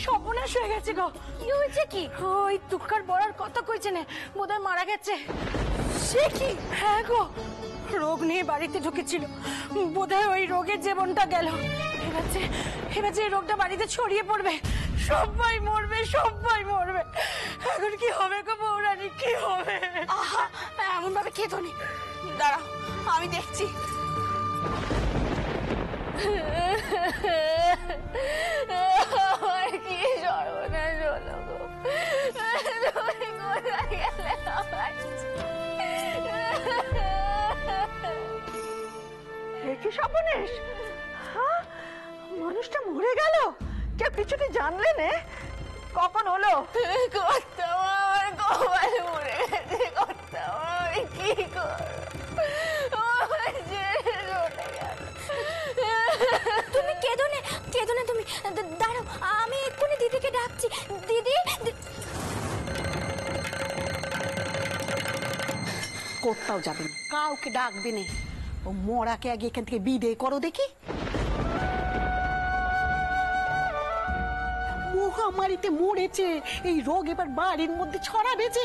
সর্বনাশ হয়ে গেছে গো। কি হয়েছে? কি ওই তুকার বড়ার কথা কইছে না, বোধহয় মারা গেছে। সে কি? হ্যাঁ গো, রোগ নিয়ে বাড়িতে ঢুকেছিল, বোধহয় ওই রোগের জীবনটা গেল। এবার যে রোগটা বাড়িতে ছড়িয়ে পড়বে, সবাই মরবে, সবাই মরবে। এখন কি হবে গো বৌরানী, কি হবে? আহা, এমন ভাবে খেতো নি, দাঁড়াও আমি দেখছি। কি সর্বনাশ হলো গো, তুমি কোথায় গেলে? কি সর্বনাশ! মানুষটা মরে গেল, কে কিছুতে জানলে না? কখন হলো? আমার কপালে মরে গেছে, কি তুমি কেঁদো না, কেঁদো না তুমি, দাঁড়াও আমি এক্ষুনি দিদিকে ডাকছি। দিদি, কোথাও যাবে না, কাউকে ডাকবে না, ও মরাকে আগে এখান থেকে বিদায় করো দেখি। মহামারীতে মরেছে, এই রোগ এবার বাড়ির মধ্যে ছড়াবে যে।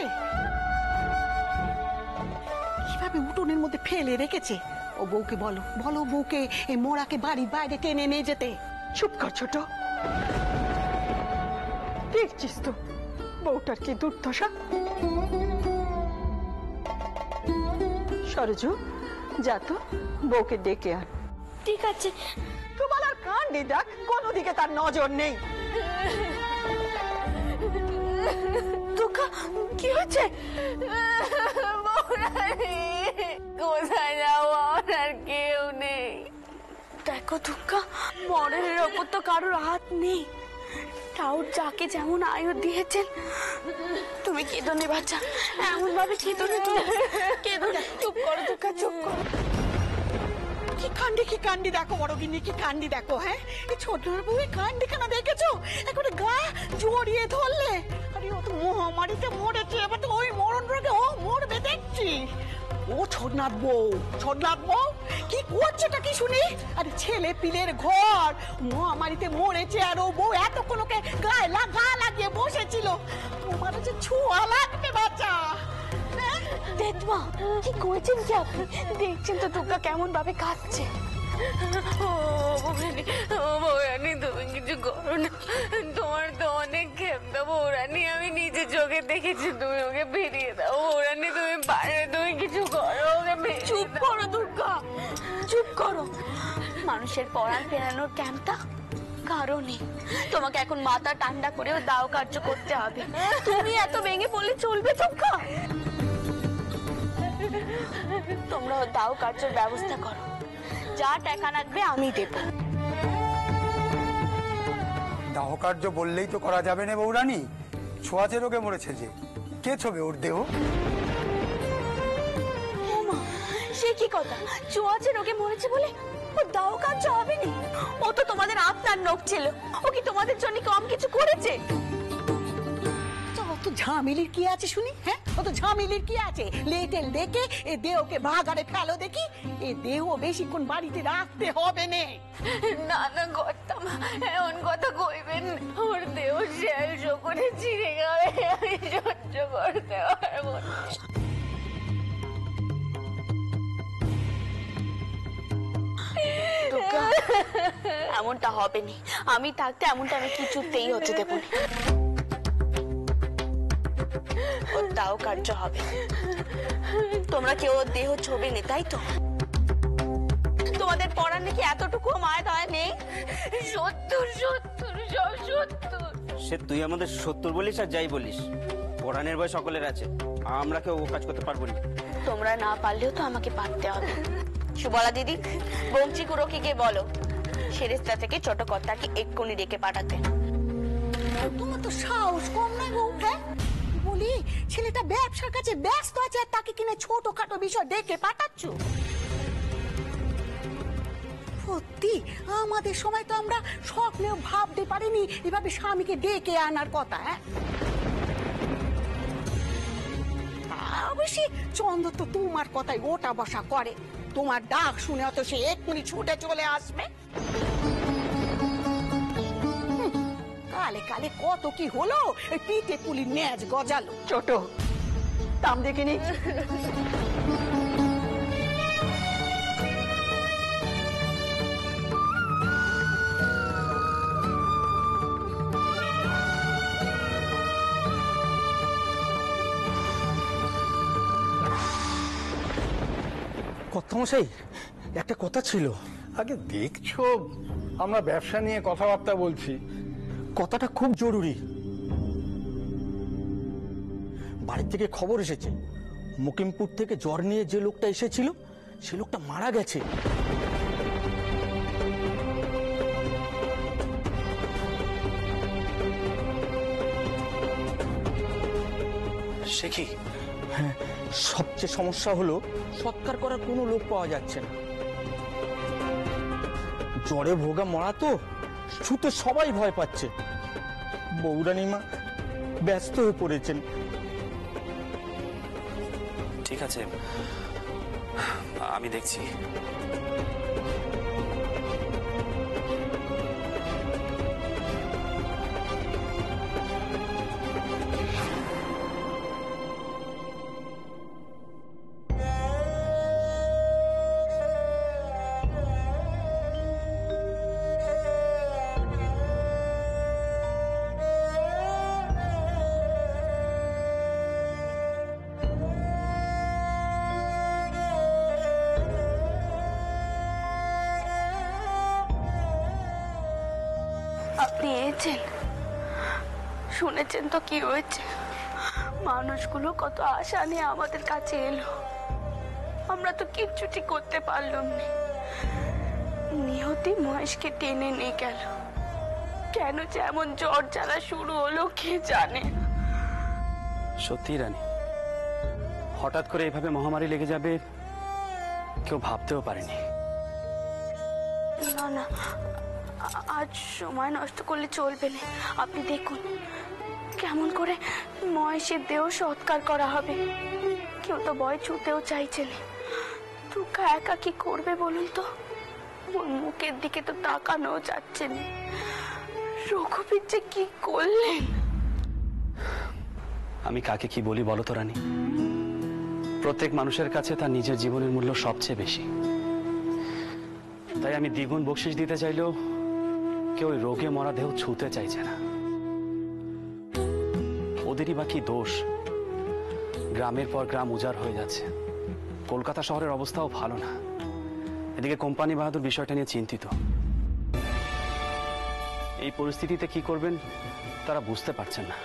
কিভাবে উঠোনের মধ্যে ফেলে রেখেছে। ও বউকে বলো, বলো বউকে এই মরাকে বাড়ির বাইরে টেনে নিয়ে যেতে। চুপ কর ছোট, দেখছিস তো বউটার কি দুর্দশা। সরজু, যা তো বউকে ডেকে আন। ঠিক আছে। তোমার আর কান্দি দেখ, কোনো দিকে তার নজর নেই। দুঃখা, কি হয়েছে? কোথায় যাবো, আর কেউ নেই। দেখো দুঃখা, মরের ওপর তো কারোর হাত নেই, তাও যাকে যেমন আয়ু দিয়েছেন। তুমি কেঁদো নি বাচ্চা, এমন ভাবে কেঁদো না, তুমি কেঁদো না। চুপ করো দুঃখা, চুপ করো। কি কান্ডি দেখো বড় গিন্নি, কি কান্ডি দেখো। হ্যাঁ, এই ছোট বউ কান্ডি কেনা দেখেছো? একেবারে গা জড়িয়ে ধরলে। আরে ও তো মহামারীতে মরেছে, এবার তো ওই মরণ রোগে ও মরবে দেখছি। ও ছোটনাথ বউ, ছোটনাথ বউ কি করছেটা কি শুনি? আরে ছেলে পিলের ঘর, মহামারীতে মরেছে, আর ও বউ এতক্ষণ ওকে গায়ে গা লাগিয়ে বসেছিল। তোমার যে ছোঁয়া লাগবে বাচ্চা। দেখবা কি করেছেন কি আপনি? দেখছেন তো টুকা কেমন ভাবে কাঁদছে। ও বৌরানী, তুমি কিছু করো না, তোমার তো অনেক ক্ষমতা বৌরানী, আমি নিজে চোখে দেখেছি। তুমি ওকে বেরিয়ে দাও বৌরানী, তুমি পারবে, তুমি কিছু করো ওকে। চুপ করো দুর্গা, চুপ করো। মানুষের পরাণ ফেরানোর ক্যাম্পটা কারণে তোমাকে এখন মাথা ঠান্ডা করেও দাও কার্য করতে হবে। তুমি এত ভেঙে পড়লে চলবে দুর্গা? তোমরা দাও কার্যের ব্যবস্থা করো, যা টাকা লাগবে আমি দেব। দাহ কার্য বললেই তো করা যাবে না বৌরানী, ছোঁয়াচে রোগে মরেছে যে, কে ছবে ওর দেহ? সে কি কথা, ছোঁয়াচে রোগে মরেছে বলে ও দাও কার্য হবে না? ও তো তোমাদের আপনার নোক ছিল, ও কি তোমাদের জন্য কম কিছু করেছে? অত ঝামেলির কি আছে শুনি? হ্যাঁ, অত ঝামেলির কি আছে? লেটেল দেখে এ দেহকে ভাগাড়ে ফেলো দেখি। এ দেহ বেশিক্ষণ বাড়িতে রাখতে হবে না। না না কর্তামা, এমন কথা কইবেন। ওর দেহ শেল শোকরে ছিঁড়ে যাবে, আমি সহ্য করতে পারবো না। এমনটা হবে না, আমি থাকতে এমনটা আমি কিছুতেই হতে দেব না। ওর দাও কার্য হবে, তোমরা কেউ ওর দেহ ছবি নে, তাই তো? তোমাদের পড়ার নাকি এতটুকু মায়া দয়া নেই? 70 70 সব 70। সে তুই আমাদের 70 বলিস আর যাই বলিস, পড়ানের বয়স সকলের আছে, আমরা কেউ ও কাজ করতে পারবো না। তোমরা না পারলেও তো আমাকে পারতে হবে। সুবলা দিদি, বংশী কুরকিকে বলো সেরেস্তা থেকে ছোট কর্তাকে এক্ষুনি ডেকে পাঠাতে। তোমার তো সাহস কম নাই গো। হ্যাঁ, বলি ছেলেটা ব্যবসার কাছে ব্যস্ত আছে, আর তাকে কিনে ছোটখাটো বিষয় ডেকে পাঠাচ্ছ? সত্যি আমাদের সময় তো আমরা স্বপ্নেও ভাবতে পারিনি এভাবে স্বামীকে ডেকে আনার কথা। হ্যাঁ, অবশ্যই চন্দ্র তো তোমার কথাই ওটা বসা করে, তোমার ডাক শুনে অত সে এক্ষুনি ছুটে চলে আসবে। কালে কালে কত কি হলো, এই পিঠে পুলি ন্যাজ গজালো। ছোট দাম দেখিনি। কর্তামশাই, একটা কথা ছিল। আগে দেখছো আমরা ব্যবসা নিয়ে কথাবার্তা বলছি। কথাটা খুব জরুরি। বাড়ি থেকে খবর এসেছে, মুকিমপুর থেকে জ্বর নিয়ে যে লোকটা এসেছিল সে লোকটা মারা গেছে। সে কি? হ্যাঁ, সবচেয়ে সমস্যা হলো সৎকার করার কোনো লোক পাওয়া যাচ্ছে না। জ্বরে ভোগা মরা তো, ছুতে সবাই ভয় পাচ্ছে। বৌরানীমা ব্যস্ত হয়ে পড়েছেন। ঠিক আছে, আমি দেখছি। আপনি এসেছেন, শুনেছেন তো কি হয়েছে? মানুষগুলো কত আশা নিয়ে আমাদের কাছে এলো, আমরা তো কিচ্ছুটি করতে পারলাম না। নিহতি মহেশকে টেনে নিয়ে গেল। কেন যে এমন জ্বর জ্বালা শুরু হলো কে জানে। সত্যি রানী, হঠাৎ করে এভাবে মহামারী লেগে যাবে কেউ ভাবতেও পারেনি। না না, আজ সময় নষ্ট করলে চলবে না। আপনি দেখুন কেমন করে মহেশের দেহ সৎকার করা হবে। কেউ তো ভয় ছুতেও চাইছে না। দুর্গা একা কি করবে বলুন তো? ওর মুখের দিকে তো তাকানো যাচ্ছে না। রঘুবীর যে কি করলেন! আমি কাকে কি বলি বলো তো রানী? প্রত্যেক মানুষের কাছে তার নিজের জীবনের মূল্য সবচেয়ে বেশি। তাই আমি দ্বিগুণ বকশিশ দিতে চাইলেও কেউ ওই রোগে মরা দেহ ছুঁতে চাইছে না। ওদেরই বা কি দোষ? গ্রামের পর গ্রাম উজাড় হয়ে যাচ্ছে। কলকাতা শহরের অবস্থাও ভালো না। এদিকে কোম্পানি বাহাদুর বিষয়টা নিয়ে চিন্তিত। এই পরিস্থিতিতে কি করবেন তারা বুঝতে পারছেন না।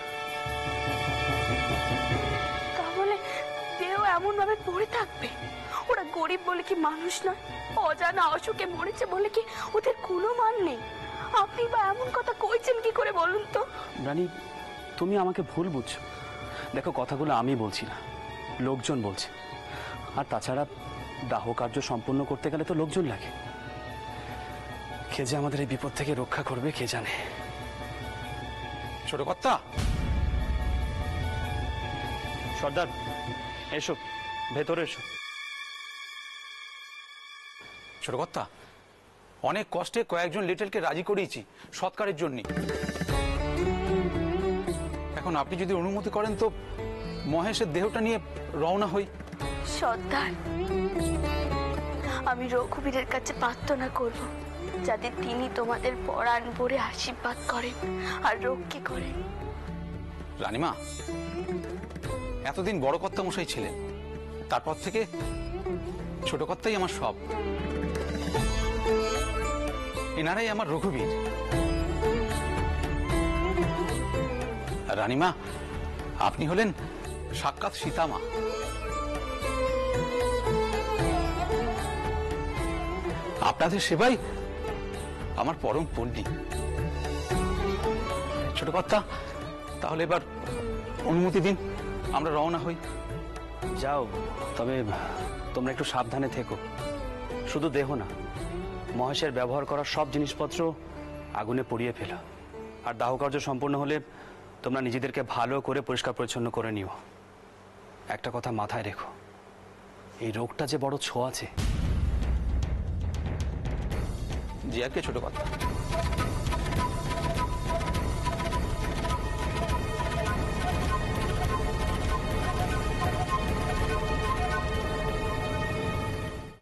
তাহলে দেহ এমন ভাবে পড়ে থাকবে? ওরা গরিব বলে কি মানুষ নয়? অজানা অসুখে মরেছে বলে কি ওদের কোনো মান নেই? আপনি বা এমন কথা কইছেন কি করে বলুন তো? রানী, তুমি আমাকে ভুল বুঝছো। দেখো, কথাগুলো আমি বলছি না, লোকজন বলছে। আর তাছাড়া দাহ কার্য সম্পন্ন করতে গেলে তো লোকজন লাগে। কে যে আমাদের এই বিপদ থেকে রক্ষা করবে কে জানে। ছোট কর্তা, সর্দার এসো, ভেতরে এসো। ছোট কর্তা, অনেক কষ্টে কয়েকজন লিটলকে রাজি করিয়েছি সৎকারের জন্য। এখন আপনি যদি অনুমতি করেন তো মহেশের দেহটা নিয়ে রওনা হই। সর্দার, আমি রঘুবীরের কাছে প্রার্থনা করব যাতে তিনি তোমাদের পরাণ ভরে আশীর্বাদ করেন আর রক্ষে করেন। রানীমা, এতদিন বড় কর্তা মশাই ছিলেন, তারপর থেকে ছোট কর্তাই আমার সব। এনারাই আমার রঘুবীর। রানীমা, আপনি হলেন সাক্ষাৎ সীতামা। আপনাদের সেবাই আমার পরম পুণ্যি। ছোট কর্তা, তাহলে এবার অনুমতি দিন, আমরা রওনা হই। যাও, তবে তোমরা একটু সাবধানে থেকো। শুধু দেহ না, মহেশের ব্যবহার করা সব জিনিসপত্র আগুনে পুড়িয়ে ফেলো। আর দাহকার্য সম্পূর্ণ হলে তোমরা নিজেদেরকে ভালো করে পরিষ্কার পরিচ্ছন্ন করে নিও। একটা কথা মাথায় রেখো, এই রোগটা যে বড় ছোঁয়াচে। জি আগে ছোট কথা।